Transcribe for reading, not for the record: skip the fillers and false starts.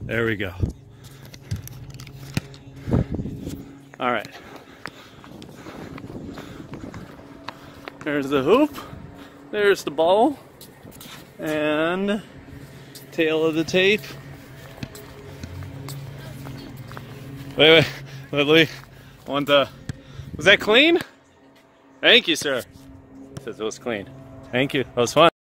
There we go. All right. There's the hoop. There's the ball. And tail of the tape. Wait, Lily. I want the. Was that clean? Thank you, sir. Says it was clean. Thank you. That was fun.